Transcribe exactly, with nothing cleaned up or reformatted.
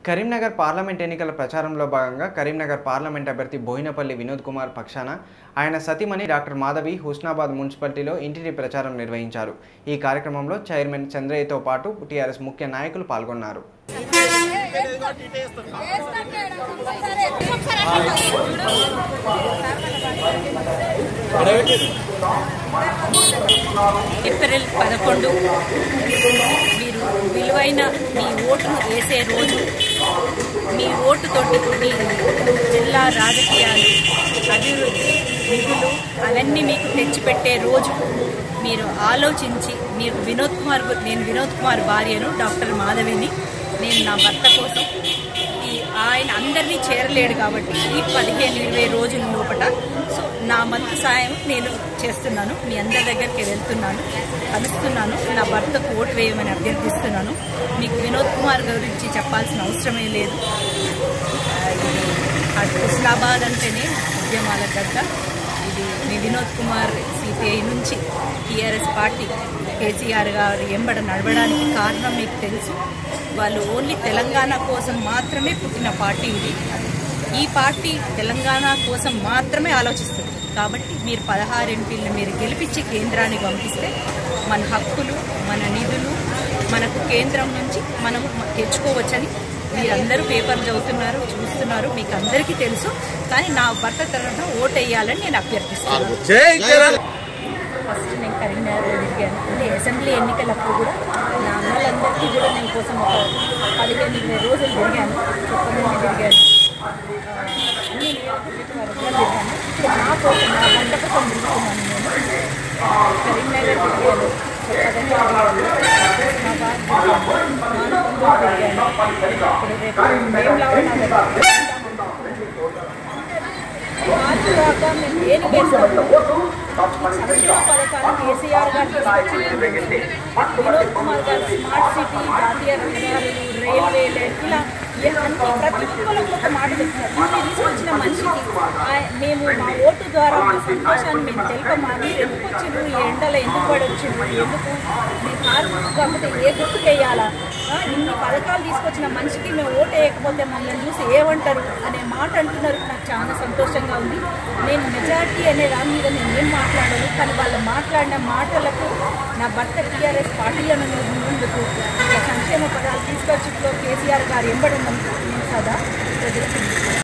Karimnagar parliament ఎన్నికల ప్రచారంలో భాగంగా కరీంనగర్ పార్లమెంట్ అభ్యర్థి బోయినపల్లి వినోద్ కుమార్ పక్షాన ఆయన సతీమణి డాక్టర్ మాధవి హుస్నాబాద్ మున్సిపాలిటీలో ఇంటింటి ప్రచారం నిర్వహించారు. ఈ కార్యక్రమంలో చైర్మన్ చంద్రయ్యతో పాటు టీఆర్ఎస్ ముఖ్య నాయకులు పాల్గొన్నారు. ఏప్రిల్ పదకొండు మీరు విలువైన మీ ఓటును వేసే రోజు. మీ ఓటుతోటి మీ జిల్లా రాజకీయాలు, అభివృద్ధి, నిధులు అవన్నీ మీకు తెచ్చిపెట్టే రోజు. మీరు ఆలోచించి మీరు వినోద్ కుమార్ నేను వినోద్ కుమార్ భార్యను డాక్టర్ మాధవిని. నేను నా భర్త కోసం ఈ ఆయన అందరినీ చేరలేడు కాబట్టి ఈ పదిహేను ఇరవై రోజుల లోపల సో నా మంతు సాయం నేను చేస్తున్నాను. మీ అందరి దగ్గరికి వెళ్తున్నాను, కలుస్తున్నాను. నా భర్తకు ఓటు వేయమని అభ్యర్థిస్తున్నాను. మీకు వినోద్ కుమార్ గురించి చెప్పాల్సిన అవసరమే లేదు. అటు హుస్నాబాద్ అంటేనే ఉద్యమాల గడ్డ. ఇది మీ వినోద్ కుమార్ సిపిఐ నుంచి టీఆర్ఎస్ పార్టీ కేసీఆర్ గారు ఎంబడ నడవడానికి కారణం మీకు తెలుసు. వాళ్ళు ఓన్లీ తెలంగాణ కోసం మాత్రమే పుట్టిన పార్టీ ఇది. ఈ పార్టీ తెలంగాణ కోసం మాత్రమే ఆలోచిస్తుంది. కాబట్టి మీరు పదహారు ఎంపీలను మీరు గెలిపించి కేంద్రానికి పంపిస్తే మన హక్కులు, మన నిధులు మనకు కేంద్రం నుంచి మనం తెచ్చుకోవచ్చని మీరందరూ పేపర్లు చదువుతున్నారు, చూస్తున్నారు, మీకు అందరికీ తెలుసు. కానీ నా భర్త తరఫున ఓటు వేయాలని నేను అభ్యర్థిస్తున్నాను. ఫస్ట్ నేను కరీంనగర్ తిరిగాను. అంటే అసెంబ్లీ ఎన్నికలప్పుడు కూడా నా అమ్మలందరికీ కూడా నేను కోసం ఒక పదిహేను ఇరవై రోజులు తిరిగాను. చొప్పదండి తిరిగాను, అన్ని నియోజకవర్గాలు తిరిగాను. ఇప్పుడు నా కోసం నా భర్త కోసం తిరుగుతున్నాను. నేను కరీంనగర్ తిరిగాను, చొప్పదండి తిరిగాను, మా బాధ తిరిగాను, మానకొండ తిరిగాను. ఇప్పుడు రేపు మేము లాగా మార్చి దాకా మేము ఏం చేస్తాము. సంక్షేమ పథకాలు కేసీఆర్ గారు తీసుకొచ్చింది. వినోద్ కుమార్ గారు స్మార్ట్ సిటీ, జాతీయ రహదారులు, రైల్వేలు, ఇలా అన్ని ప్రతి ఒక్కరికి ఒక మాట చెప్తున్నారు. ఇన్ని తీసుకొచ్చిన మనిషికి మేము మా ఓటు ద్వారా మా సంతోషాన్ని మేము తెలుపమా. మీరు ఎందుకు వచ్చిండ్రు, ఈ ఎండలో ఎందుకు పడి వచ్చిండ్రు, ఎందుకు మీ కార్మికులు కాకపోతే ఏ గుర్తుకు వేయాలా, ఇన్ని పథకాలు తీసుకొచ్చిన మనిషికి మేము ఓటు వేయకపోతే మమ్మల్ని చూసి ఏమంటారు అనే మాట అంటున్నారు. నాకు చాలా సంతోషంగా ఉంది. నేను మెజారిటీ అనే దాని మీద నేను ఏం మాట్లాడాను, కానీ వాళ్ళు మాట్లాడిన మాటలకు నా భర్త టీఆర్ఎస్ పార్టీ అని ముందుకు సంక్షేమ పదాలు తీసుకొచ్చి కేసీఆర్ గారు ఎంబడి నేను సదా ప్రజలకు